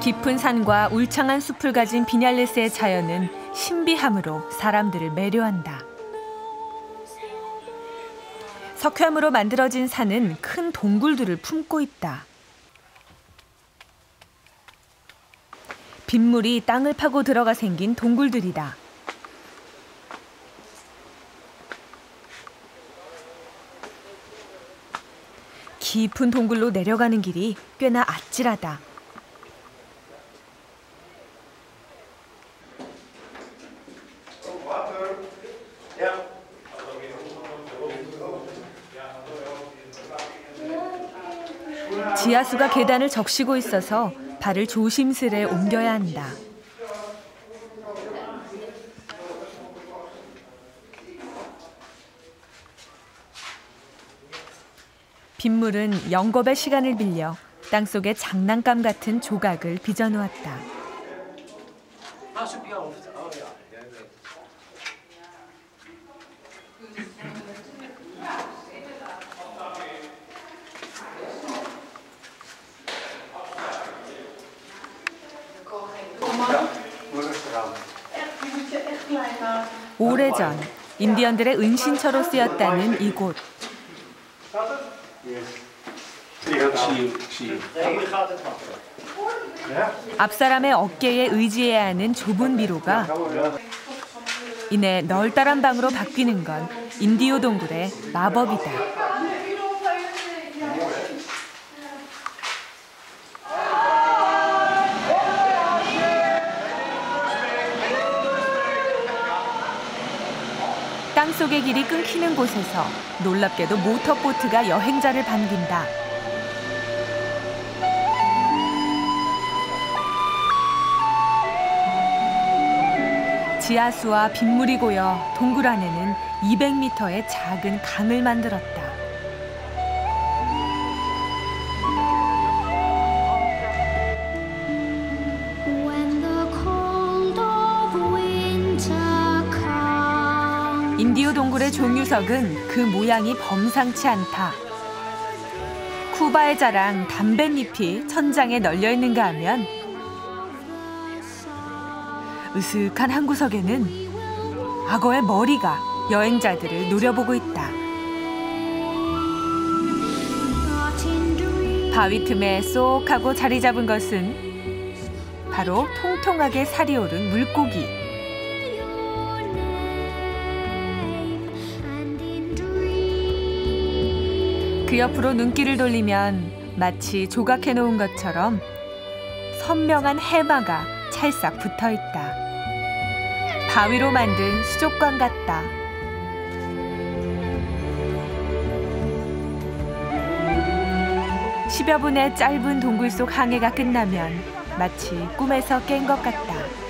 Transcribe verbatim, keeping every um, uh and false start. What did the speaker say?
깊은 산과 울창한 숲을 가진 비냘리스의 자연은 신비함으로 사람들을 매료한다. 석회암으로 만들어진 산은 큰 동굴들을 품고 있다. 빗물이 땅을 파고 들어가 생긴 동굴들이다. 깊은 동굴로 내려가는 길이 꽤나 아찔하다. 지하수가 계단을 적시고 있어서 발을 조심스레 옮겨야 한다. 빗물은 영겁의 시간을 빌려 땅속에 장난감 같은 조각을 빚어놓았다. 오래전 인디언들의 은신처로 쓰였다는 이곳. 앞사람의 어깨에 의지해야 하는 좁은 미로가 이내 널따란 방으로 바뀌는 건 인디오 동굴의 마법이다. 땅속의 길이 끊기는 곳에서 놀랍게도 모터보트가 여행자를 반긴다. 지하수와 빗물이 고여 동굴 안에는 이백 미터의 작은 강을 만들었다. 인디오 동굴의 종유석은 그 모양이 범상치 않다. 쿠바의 자랑 담뱃잎이 천장에 널려 있는가 하면 으슥한 한 구석에는 악어의 머리가 여행자들을 노려보고 있다. 바위 틈에 쏙 하고 자리 잡은 것은 바로 통통하게 살이 오른 물고기. 그 옆으로 눈길을 돌리면 마치 조각해놓은 것처럼 선명한 해마가 찰싹 붙어있다. 바위로 만든 수족관 같다. 십여 분의 짧은 동굴 속 항해가 끝나면 마치 꿈에서 깬 것 같다.